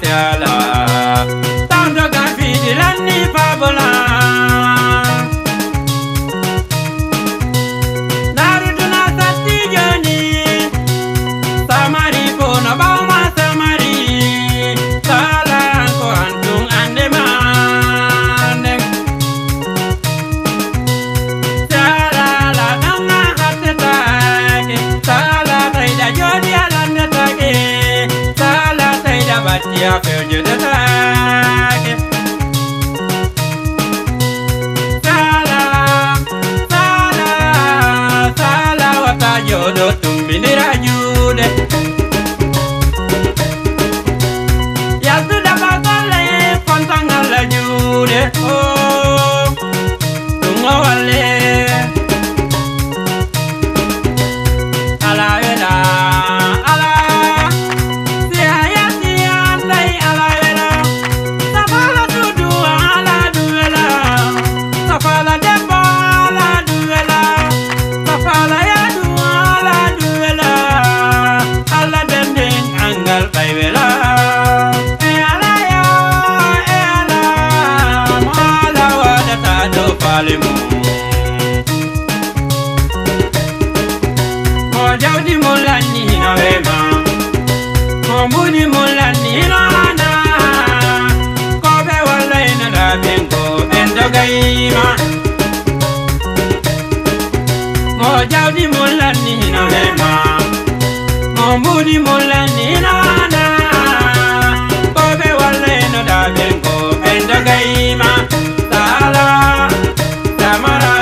siala tanto gafidi lanni fabola naruduna satti joni samari bono bauma samari sala ko antung ande mane sala la nanga hateta sala taida jodi alanda tage sala taida batia feuje de tage sala sala sala wata jodo tumbinira jude yasu da bagale kontangala jude oh tungo wale ala vela ala sia ya sia dai ala vela safala dudu ala duela safala debo ala duela safala ya du ala duela ala dendeng anggal bai vela ala ya ala mala wada ta do palemu jawdi mulani na wema kombuni mulani na na kobe wala ina da bengo bendo gaima mo jawdi mulani na wema kombuni mulani na na kobe wala ina da bengo bendo gaima sala samara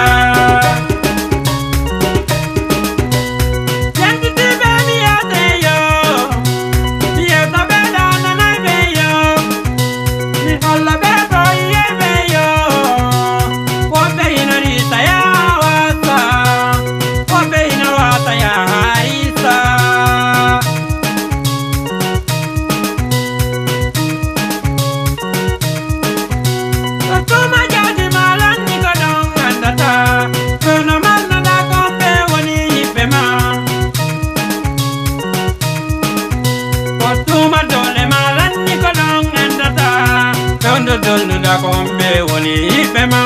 dolu da kombe woni ipema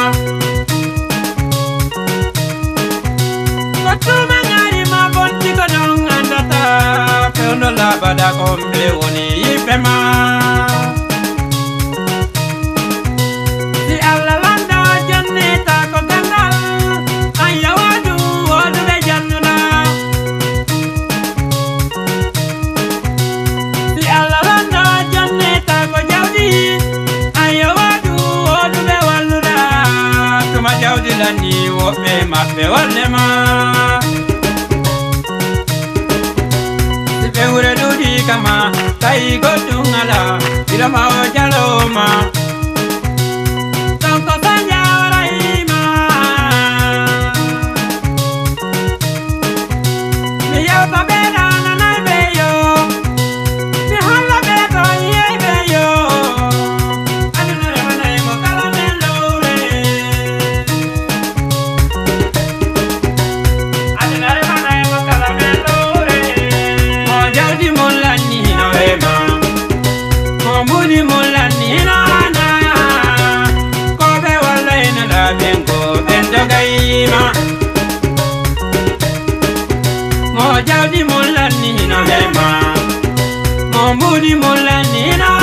kotuma ngari ma bonti ko non andata peono la bada kombe woni ipema si alla landa janneta ko gandal ayawadu wodu be jannuna si alla landa janneta ko jawdi jawdi lani woɓɓe maɓɓe wallema si ɓe wure ɗuɗi kama tawi goɗɗum ala irama o jaloma tonko sanjawarayima mi yewta ɓe ɗananay ɓe yo mi holla ɓe to yey ɓe yo aduna remanaymo kala men lowre kombuni mulani na na kobe wala ina da bengo bendo gaima mo jawdi mulani na hema kombuni mulani na